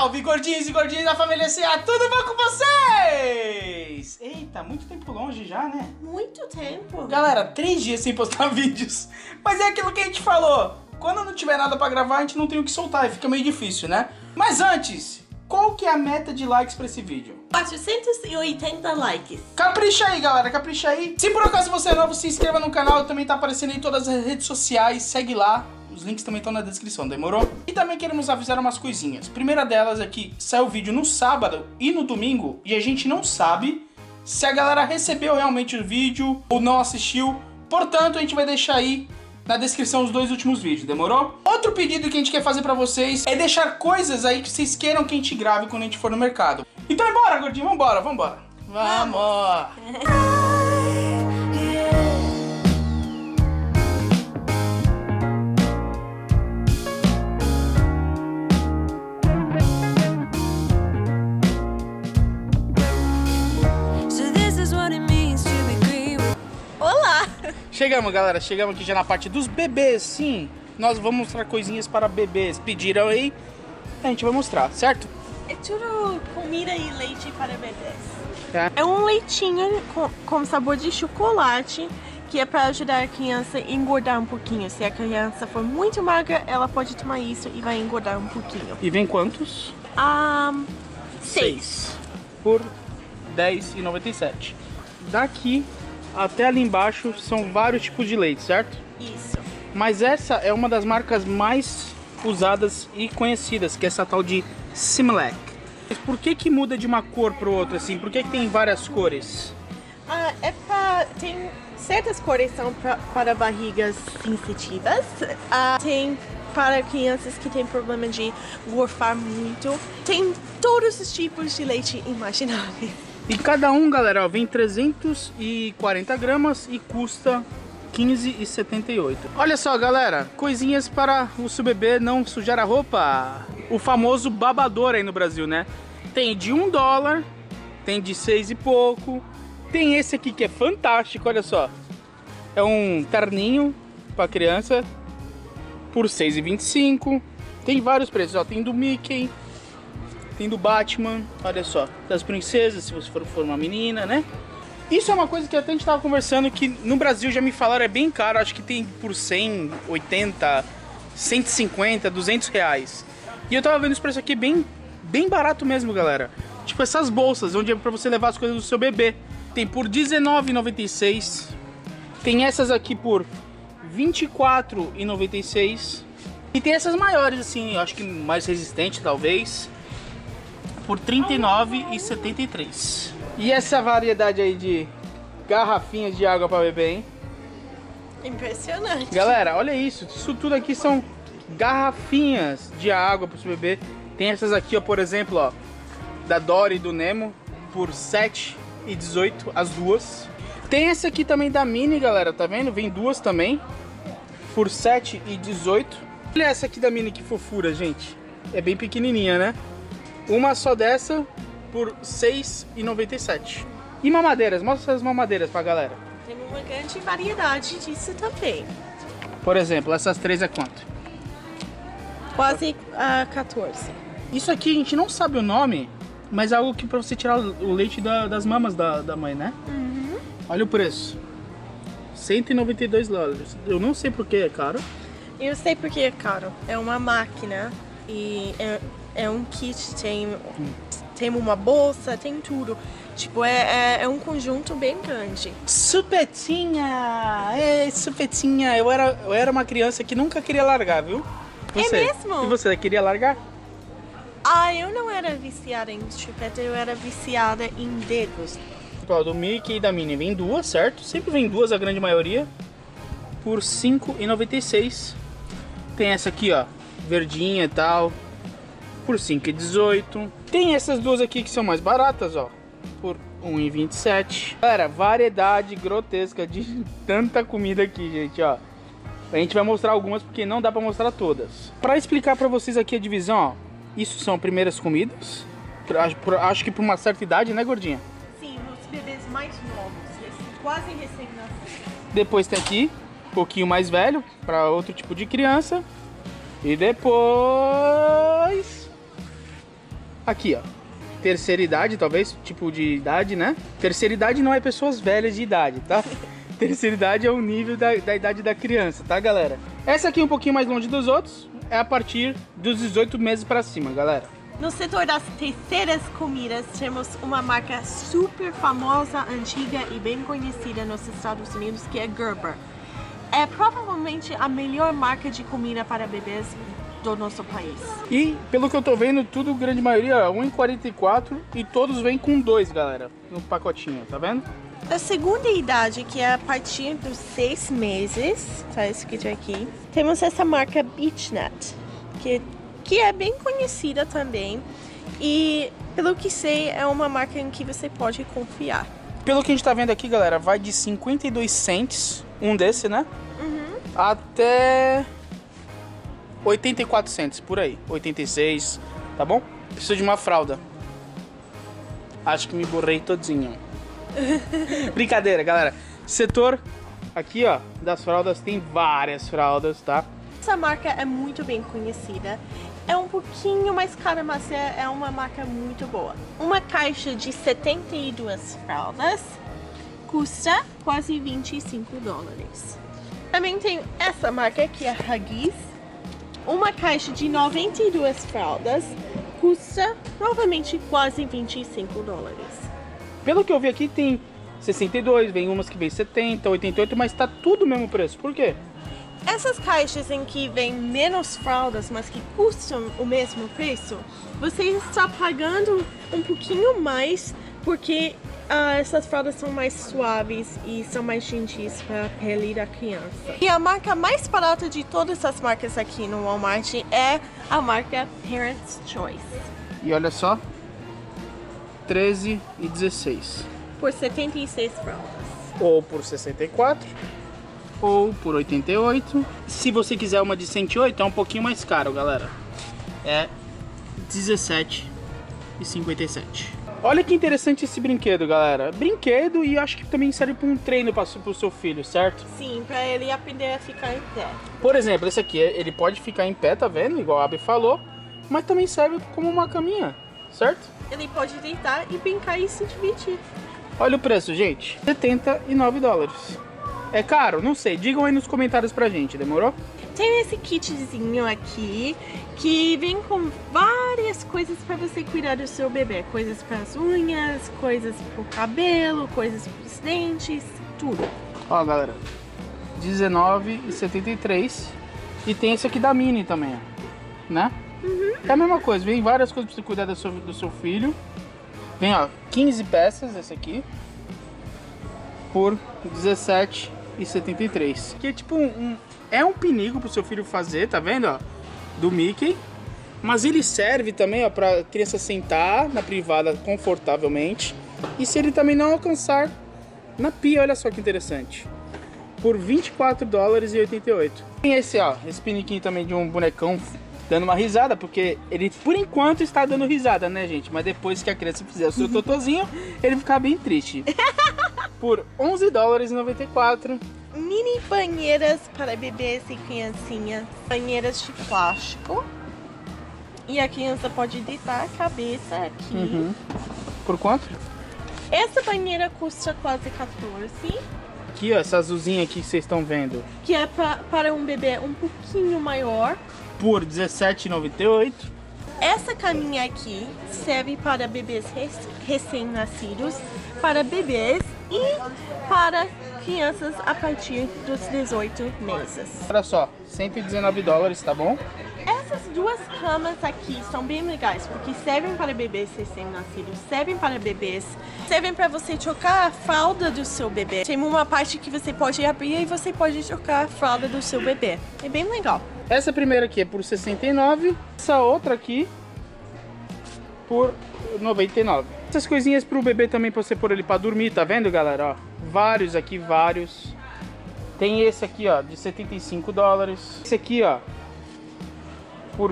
Salve, gordinhos e gordinhas da família CA, tudo bom com vocês? Eita, muito tempo longe já, né? Muito tempo. Galera, 3 dias sem postar vídeos. Mas é aquilo que a gente falou. Quando não tiver nada pra gravar, a gente não tem o que soltar e fica meio difícil, né? Mas antes, qual que é a meta de likes pra esse vídeo? 480 likes. Capricha aí, galera, capricha aí. Se por acaso você é novo, se inscreva no canal. Também tá aparecendo em todas as redes sociais. Segue lá. Os links também estão na descrição, demorou? E também queremos avisar umas coisinhas. Primeira delas é que sai o vídeo no sábado e no domingo e a gente não sabe se a galera recebeu realmente o vídeo ou não assistiu. Portanto, a gente vai deixar aí na descrição os 2 últimos vídeos, demorou? Outro pedido que a gente quer fazer pra vocês é deixar coisas aí que vocês queiram que a gente grave quando a gente for no mercado. Então bora, gordinho, vambora, vambora. Vamos! Olá! Chegamos, galera, chegamos aqui já na parte dos bebês, sim. Nós vamos mostrar coisinhas para bebês. Pediram aí, a gente vai mostrar, certo? É tudo comida e leite para bebês. É. É um leitinho com sabor de chocolate que é para ajudar a criança a engordar um pouquinho. Se a criança for muito magra, ela pode tomar isso e vai engordar um pouquinho. E vem quantos? 6. Por R$10,97. Daqui até ali embaixo são vários tipos de leite, certo? Isso. Mas essa é uma das marcas mais usadas e conhecidas, que é essa tal de Similac. Mas por que muda de uma cor para outra assim? Por que tem várias cores? Tem certas cores são para barrigas sensitivas. Tem para crianças que têm problema de gorfar muito. Tem todos os tipos de leite imagináveis. E cada um, galera, ó, vem 340 gramas e custa R$15,78. Olha só, galera, coisinhas para o seu bebê não sujar a roupa. O famoso babador aí no Brasil, né? Tem de $1, tem de 6 e pouco. Tem esse aqui que é fantástico, olha só. É um terninho para criança por R$6,25. Tem vários preços, ó. Tem do Mickey, tem do Batman, olha só, das princesas, se você for uma menina, né? Isso é uma coisa que até a gente tava conversando, que no Brasil já me falaram, é bem caro, acho que tem por 100, 80, 150, R$200. E eu tava vendo esse preço aqui bem barato mesmo, galera. Tipo essas bolsas, onde é pra você levar as coisas do seu bebê. Tem por R$19,96. Tem essas aqui por R$24,96. E tem essas maiores assim, eu acho que mais resistente talvez, por R$39,73. E essa variedade aí de garrafinhas de água para beber, hein? Impressionante. Galera, olha isso. Isso tudo aqui são garrafinhas de água para o seu bebê. Tem essas aqui, ó, por exemplo, ó, da Dory e do Nemo, por R$7,18 as duas. Tem essa aqui também da Mini, galera, tá vendo? Vem duas também, por R$7,18. Olha essa aqui da Mini, que fofura, gente. É bem pequenininha, né? Uma só dessa por R$6,97. E mamadeiras, mostra essas mamadeiras pra galera. Tem uma grande variedade disso também. Por exemplo, essas 3 é quanto? Quase 14. Isso aqui a gente não sabe o nome, mas é algo que pra você tirar o leite das mamas da mãe, né? Uhum. Olha o preço. $192. Eu não sei por que é caro. Eu sei porque é caro. É uma máquina e é um kit, tem uma bolsa, tem tudo. Tipo, é um conjunto bem grande. Supetinha! É, Supetinha! Eu era uma criança que nunca queria largar, viu? Você? É mesmo? E você, queria largar? Eu não era viciada em chupeta, eu era viciada em dedos. Do Mickey e da Minnie vem duas, certo? Sempre vem duas, a grande maioria, por R$5,96. Tem essa aqui, ó, verdinha e tal, por R$5,18. Tem essas duas aqui que são mais baratas, ó, por R$1,27. Galera, variedade grotesca de tanta comida aqui, gente, ó. A gente vai mostrar algumas porque não dá pra mostrar todas. Pra explicar pra vocês aqui a divisão, ó, isso são primeiras comidas. Acho que por uma certa idade, né, gordinha? Sim, os bebês mais novos, quase recém-nascidos. Depois tem aqui, um pouquinho mais velho, para outro tipo de criança. E depois Aqui, ó. Terceira idade, talvez, tipo de idade, né? Terceira idade não é pessoas velhas de idade, tá? Terceira idade é o nível da idade da criança, tá, galera? Essa aqui é um pouquinho mais longe dos outros, é a partir dos 18 meses pra cima, galera. No setor das terceiras comidas, temos uma marca super famosa, antiga e bem conhecida nos Estados Unidos, que é Gerber. É provavelmente a melhor marca de comida para bebês do nosso país. E, pelo que eu tô vendo, tudo, grande maioria, R$1,44 e todos vêm com 2, galera, no pacotinho, tá vendo? Da segunda idade, que é a partir dos 6 meses, tá escrito aqui, temos essa marca Beech-Nut, que é bem conhecida também e, pelo que sei, é uma marca em que você pode confiar. Pelo que a gente tá vendo aqui, galera, vai de 52 cents, um desse, né? Uhum. Até 84 cents, por aí, 86, tá bom? Preciso de uma fralda. Acho que me borrei todinho. Brincadeira, galera. Setor aqui, ó, das fraldas, tem várias fraldas, tá? Essa marca é muito bem conhecida. É um pouquinho mais cara, mas é uma marca muito boa. Uma caixa de 72 fraldas custa quase $25. Também tem essa marca que é Huggies. Uma caixa de 92 fraldas custa novamente quase $25. Pelo que eu vi aqui, tem 62, vem umas que vem 70, 88, mas tá tudo o mesmo preço. Por quê? Essas caixas em que vem menos fraldas, mas que custam o mesmo preço, você está pagando um pouquinho mais porque essas fraldas são mais suaves e são mais gentis para a pele da criança. E a marca mais barata de todas as marcas aqui no Walmart é a marca Parents' Choice. E olha só, 13 e 16. Por 76 fraldas. Ou por 64, ou por 88. Se você quiser uma de 108, é um pouquinho mais caro, galera. É 17,57. Olha que interessante esse brinquedo, galera. Brinquedo, e acho que também serve para um treino para o seu filho, certo? Sim, para ele aprender a ficar em pé. Por exemplo, esse aqui, ele pode ficar em pé, tá vendo? Igual a Abby falou. Mas também serve como uma caminha, certo? Ele pode deitar e brincar e se divertir. Olha o preço, gente. $79. É caro? Não sei. Digam aí nos comentários pra gente, demorou? Tem esse kitzinho aqui que vem com várias coisas para você cuidar do seu bebê. Coisas para as unhas, coisas para o cabelo, coisas para os dentes, tudo. Ó, galera, R$19,73. E tem esse aqui da Mini também, ó, né? Uhum. É a mesma coisa, vem várias coisas para você cuidar do seu filho. Vem, ó, 15 peças esse aqui por R$17,73. Que é tipo é um pinico pro seu filho fazer, tá vendo, ó? Do Mickey. Mas ele serve também, ó, pra criança sentar na privada confortavelmente. E se ele também não alcançar na pia, olha só que interessante. Por $24,88. Tem esse, ó, esse piniquinho também de um bonecão dando uma risada, porque ele, por enquanto, está dando risada, né, gente? Mas depois que a criança fizer o seu totozinho, ele ficar bem triste. Por $11,94. Mini banheiras para bebês e criancinhas. Banheiras de plástico. E a criança pode deitar a cabeça aqui. Uhum. Por quanto? Essa banheira custa quase 14. Aqui, ó, essa azulzinha aqui que vocês estão vendo. Que é para um bebê um pouquinho maior. Por R$17,98. Essa caminha aqui serve para bebês recém-nascidos, para bebês e para crianças a partir dos 18 meses. Olha só, $119, tá bom? Essas duas camas aqui são bem legais, porque servem para bebês recém-nascidos, servem para bebês, servem para você trocar a fralda do seu bebê. Tem uma parte que você pode abrir e você pode trocar a fralda do seu bebê. É bem legal. Essa primeira aqui é por R$69, essa outra aqui por R$99. Essas coisinhas pro bebê também, pra você pôr ele pra dormir, tá vendo, galera? Ó, vários aqui, vários. Tem esse aqui, ó, de $75. Esse aqui, ó, por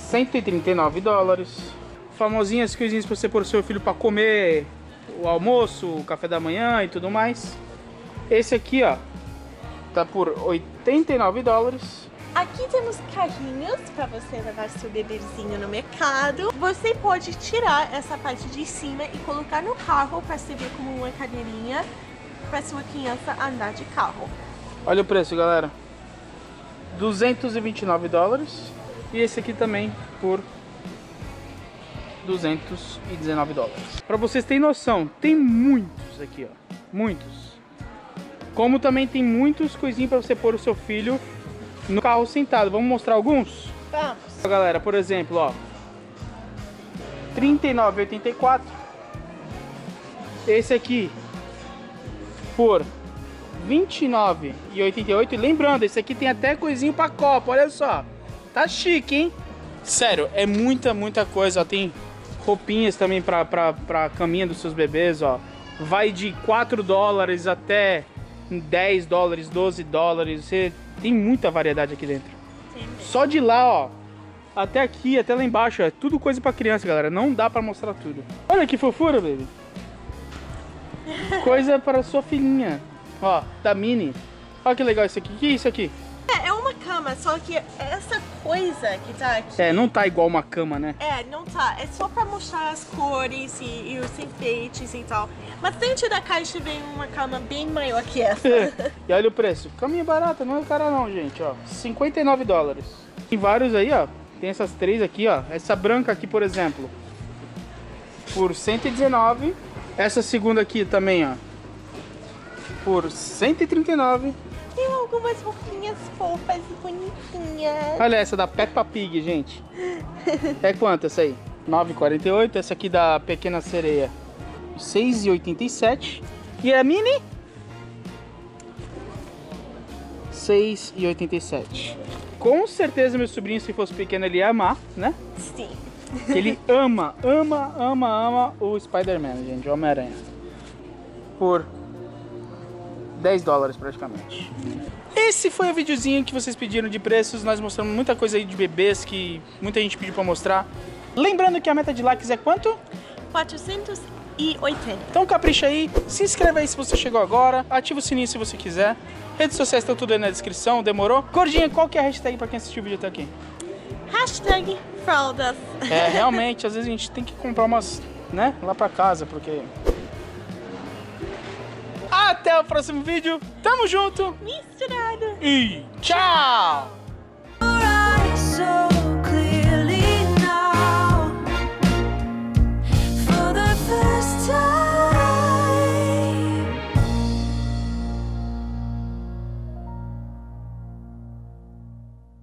$139. Famosinhas coisinhas pra você pôr o seu filho pra comer o almoço, o café da manhã e tudo mais. Esse aqui, ó, tá por $89. Aqui temos carrinhos para você levar seu bebezinho no mercado. Você pode tirar essa parte de cima e colocar no carro para servir como uma cadeirinha para sua criança andar de carro. Olha o preço, galera. $229. E esse aqui também por $219. Para vocês terem noção, tem muitos aqui, ó. Muitos. Como também tem muitos coisinhos para você pôr o seu filho no carro sentado. Vamos mostrar alguns? Vamos. Galera, por exemplo, ó, R$39,84. Esse aqui por R$29,88. E lembrando, esse aqui tem até coisinho para copo, olha só. Tá chique, hein? Sério, é muita coisa, ó. Tem roupinhas também pra caminha dos seus bebês, ó. Vai de $4 até $10, $12. Você tem muita variedade aqui dentro. Sim. Só de lá, ó, até aqui, até lá embaixo, é tudo coisa pra criança, galera. Não dá pra mostrar tudo. Olha que fofura, baby. Coisa para sua filhinha. Ó, da Mini. Olha que legal isso aqui. O que é isso aqui? É uma cama, só que essa coisa que tá aqui... É, não tá igual uma cama, né? É, não tá. É só pra mostrar as cores e os enfeites e tal. Mas dentro da caixa vem uma cama bem maior que essa. E olha o preço. Caminha barata, não é cara não, gente, ó. $59. Tem vários aí, ó. Tem essas três aqui, ó. Essa branca aqui, por exemplo, por $119. Essa segunda aqui também, ó, por $139. Tem algumas roupinhas fofas e bonitinhas. Olha essa da Peppa Pig, gente. É quanto essa aí? $9,48. Essa aqui da Pequena Sereia, $6,87. E a Mini? $6,87. Com certeza meu sobrinho, se fosse pequeno, ele ia amar, né? Sim. Ele ama o Spider-Man, gente, o Homem-Aranha. Por $10 praticamente. Esse foi o videozinho que vocês pediram de preços. Nós mostramos muita coisa aí de bebês que muita gente pediu pra mostrar. Lembrando que a meta de likes é quanto? 480. Então capricha aí, se inscreve aí se você chegou agora, ativa o sininho se você quiser. Redes sociais estão tudo aí na descrição, demorou? Gordinha, qual que é a hashtag pra quem assistiu o vídeo até aqui? Hashtag fraldas. É, realmente, às vezes a gente tem que comprar umas, né, lá pra casa, porque... Até o próximo vídeo, tamo junto Misturado. e tchau!